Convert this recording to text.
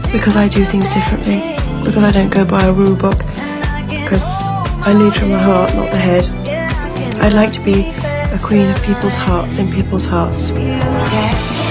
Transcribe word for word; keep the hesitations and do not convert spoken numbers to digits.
because I do things differently, because I don't go by a rule book, because I lead from the heart, not the head. I'd like to be a queen of people's hearts in people's hearts.